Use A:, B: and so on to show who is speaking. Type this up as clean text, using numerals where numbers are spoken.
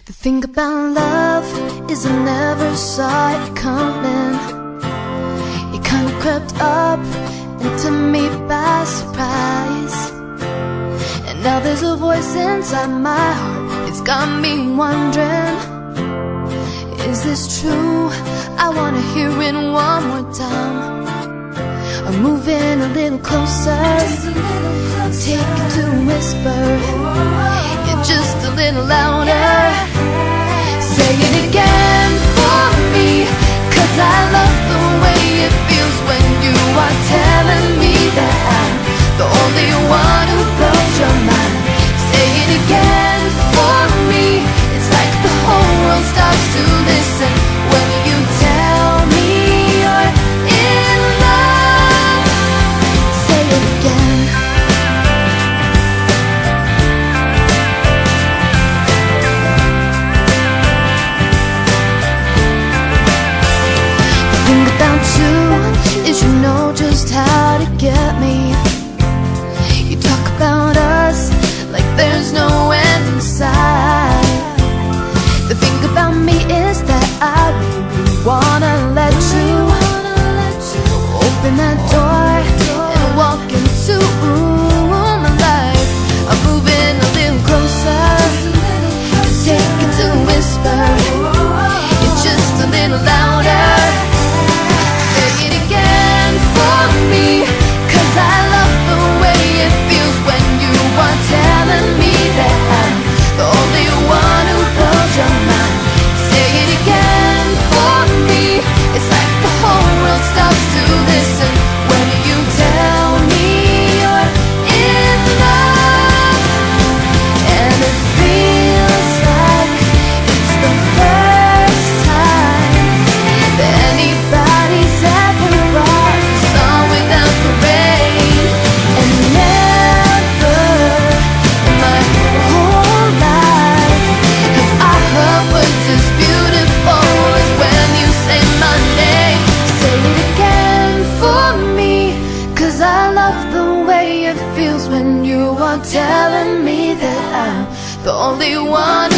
A: The thing about love is I never saw it coming. It kinda crept up into me by surprise. And now there's a voice inside my heart, it's got me wondering, is this true? I wanna hear it one more time. I'm moving a little closer, take it to a whisper, get just a little louder. Say it again for me, 'cause I love the way it feels when you are telling me that I'm the only one who blows your mind. Say it again for me, it's like the whole world stops to listen when you tell me you're in love. Say it again. The thing about you is you know just how to get me. You talk about us like there's no end in sight. The thing about me is that I really wanna let you open that door and walk into my life. I'm moving a little closer, take it to a whisper, it's just a little louder. Say it again for me, 'cause I love the way it feels when you are telling me that I'm the only one who blows your mind. Say it again for me, it's like the whole world stops to listen when you tell me you're in love. And it feels like it's the first time that anybody's ever brought the sun without the rain. And never in my whole life have I heard words as beautiful as when you say my name. Say it again for me, 'cause I love the way it feels when you are telling me that I'm the only one